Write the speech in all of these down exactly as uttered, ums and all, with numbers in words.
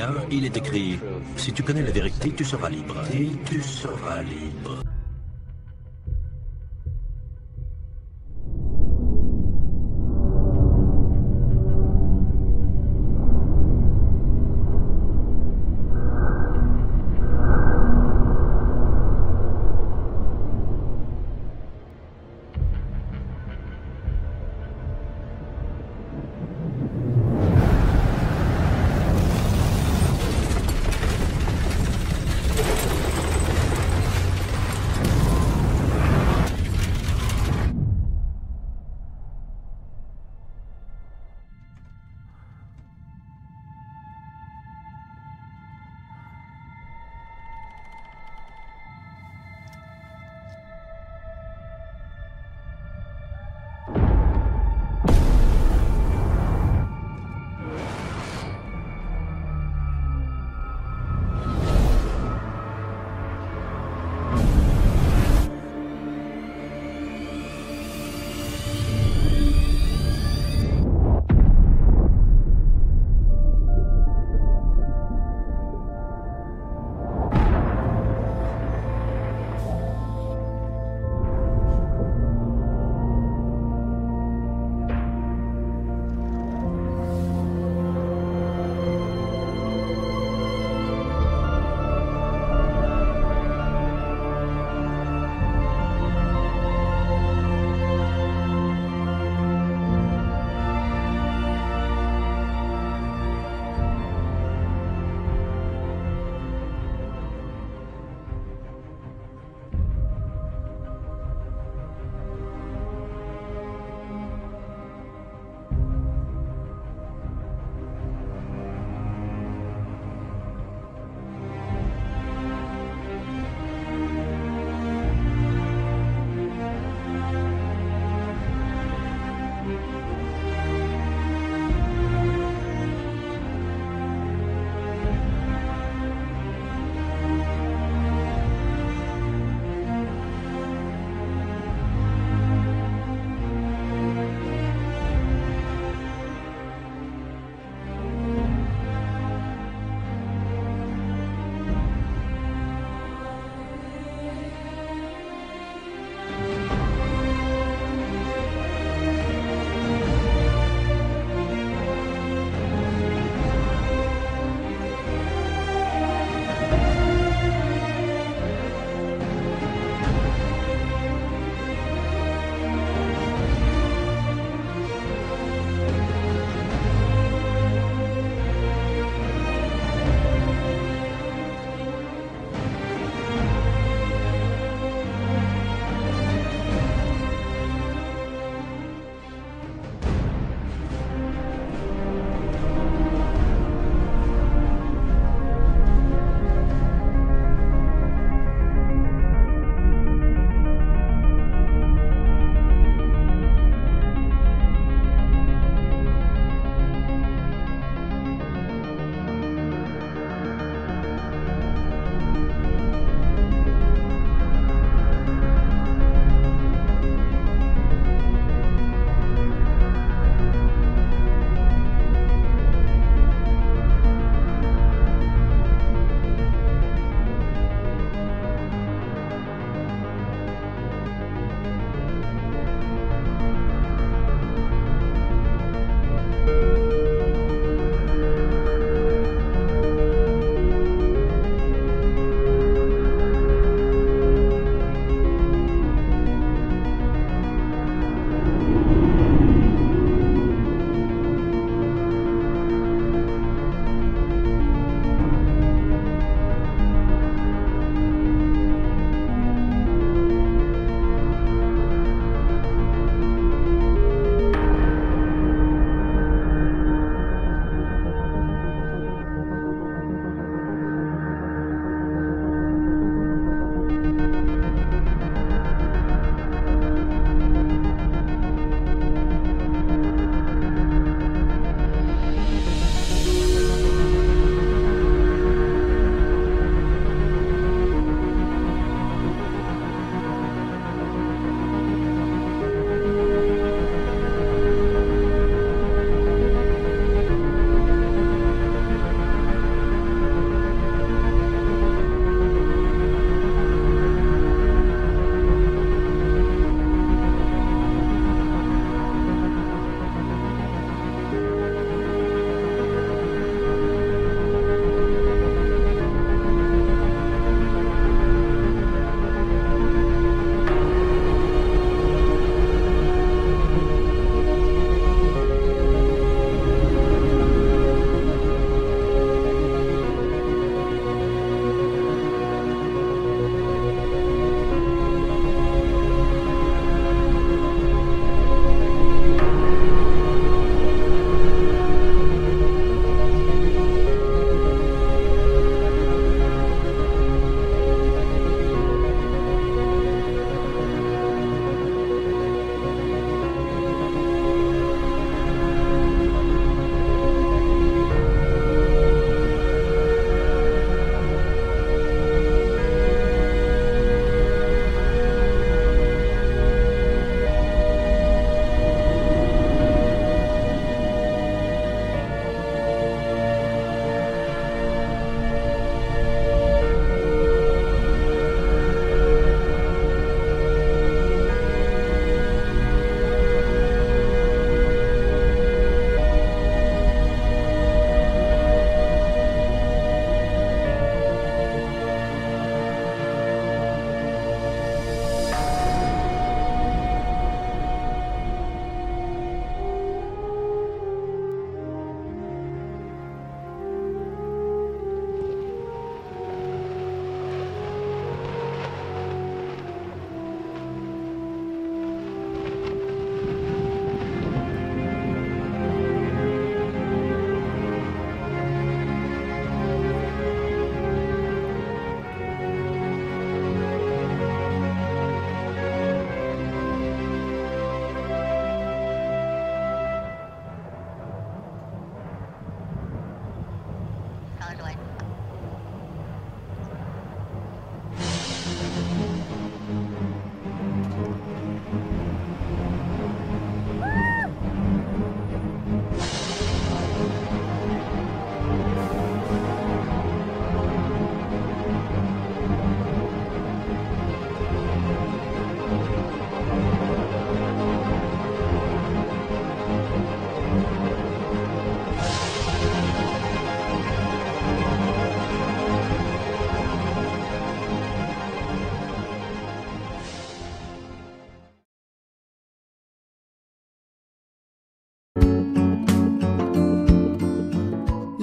Isaiah, il est écrit « Si tu connais la vérité, tu seras libre. Et tu seras libre. »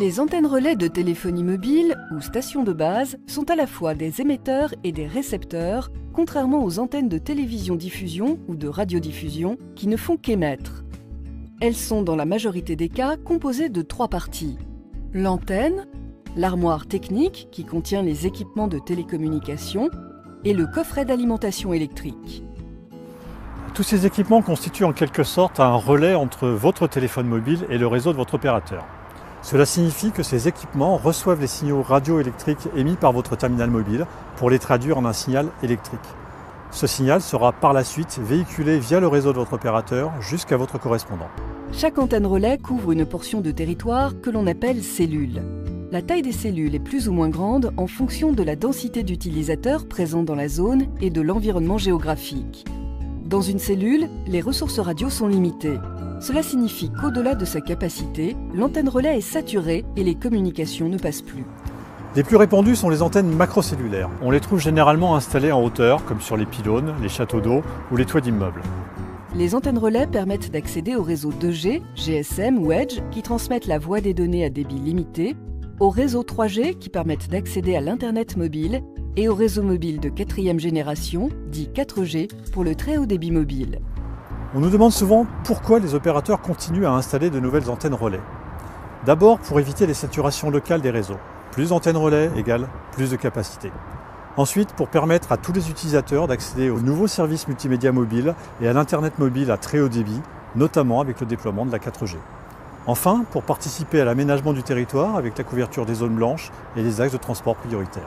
Les antennes relais de téléphonie mobile ou stations de base sont à la fois des émetteurs et des récepteurs, contrairement aux antennes de télévision-diffusion ou de radiodiffusion qui ne font qu'émettre. Elles sont dans la majorité des cas composées de trois parties. L'antenne, l'armoire technique qui contient les équipements de télécommunication et le coffret d'alimentation électrique. Tous ces équipements constituent en quelque sorte un relais entre votre téléphone mobile et le réseau de votre opérateur. Cela signifie que ces équipements reçoivent les signaux radioélectriques émis par votre terminal mobile pour les traduire en un signal électrique. Ce signal sera par la suite véhiculé via le réseau de votre opérateur jusqu'à votre correspondant. Chaque antenne relais couvre une portion de territoire que l'on appelle cellule. La taille des cellules est plus ou moins grande en fonction de la densité d'utilisateurs présents dans la zone et de l'environnement géographique. Dans une cellule, les ressources radio sont limitées. Cela signifie qu'au-delà de sa capacité, l'antenne relais est saturée et les communications ne passent plus. Les plus répandues sont les antennes macrocellulaires. On les trouve généralement installées en hauteur, comme sur les pylônes, les châteaux d'eau ou les toits d'immeubles. Les antennes relais permettent d'accéder au réseau deux G, G S M ou Edge qui transmettent la voix des données à débit limité, au réseau trois G qui permettent d'accéder à l'Internet mobile et au réseau mobile de quatrième génération, dit quatre G, pour le très haut débit mobile. On nous demande souvent pourquoi les opérateurs continuent à installer de nouvelles antennes relais. D'abord pour éviter les saturations locales des réseaux. Plus d'antennes relais égale plus de capacité. Ensuite pour permettre à tous les utilisateurs d'accéder aux nouveaux services multimédia mobiles et à l'Internet mobile à très haut débit, notamment avec le déploiement de la quatre G. Enfin pour participer à l'aménagement du territoire avec la couverture des zones blanches et des axes de transport prioritaires.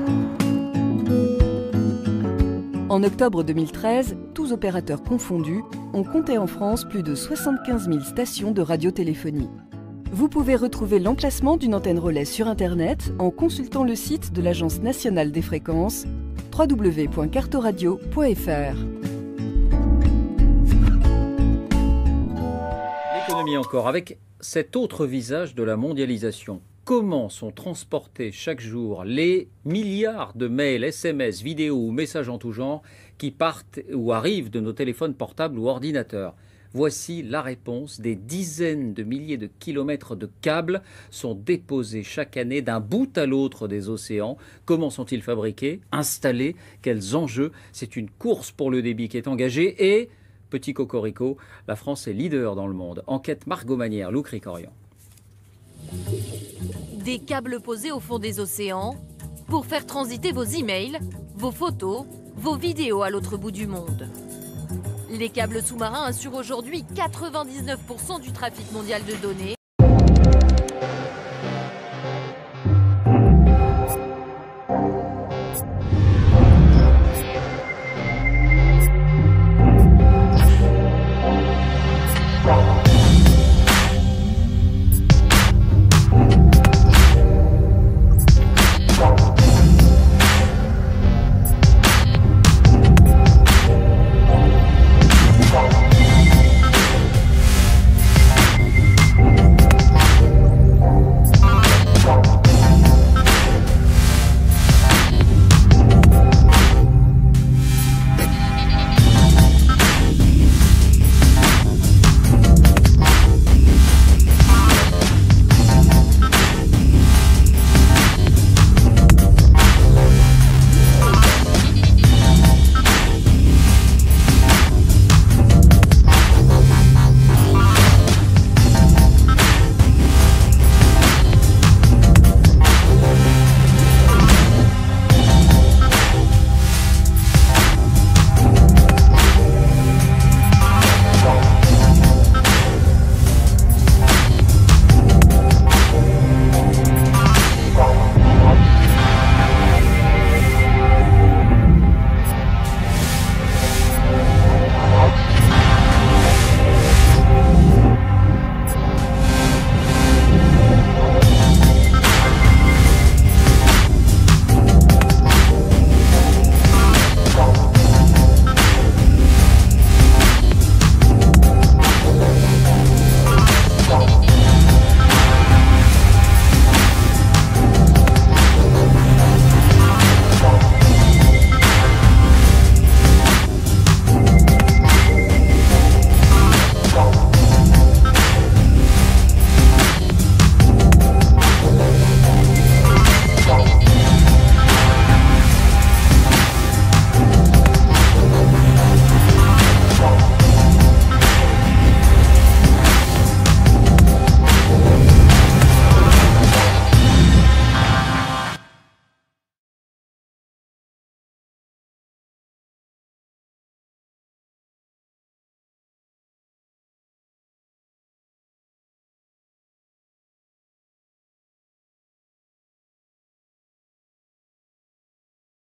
En octobre deux mille treize, tous opérateurs confondus, on comptait en France plus de soixante-quinze mille stations de radiotéléphonie. Vous pouvez retrouver l'emplacement d'une antenne relais sur Internet en consultant le site de l'Agence nationale des fréquences w w w point cartoradio point f r. L'économie encore, avec cet autre visage de la mondialisation. Comment sont transportés chaque jour les milliards de mails, S M S, vidéos ou messages en tout genre qui partent ou arrivent de nos téléphones portables ou ordinateurs? Voici la réponse. Des dizaines de milliers de kilomètres de câbles sont déposés chaque année d'un bout à l'autre des océans. Comment sont-ils fabriqués, installés? Quels enjeux? C'est une course pour le débit qui est engagée et, petit cocorico, la France est leader dans le monde. Enquête Margot Manière, Lou Cricorian. Des câbles posés au fond des océans pour faire transiter vos emails, vos photos, vos vidéos à l'autre bout du monde. Les câbles sous-marins assurent aujourd'hui quatre-vingt-dix-neuf pour cent du trafic mondial de données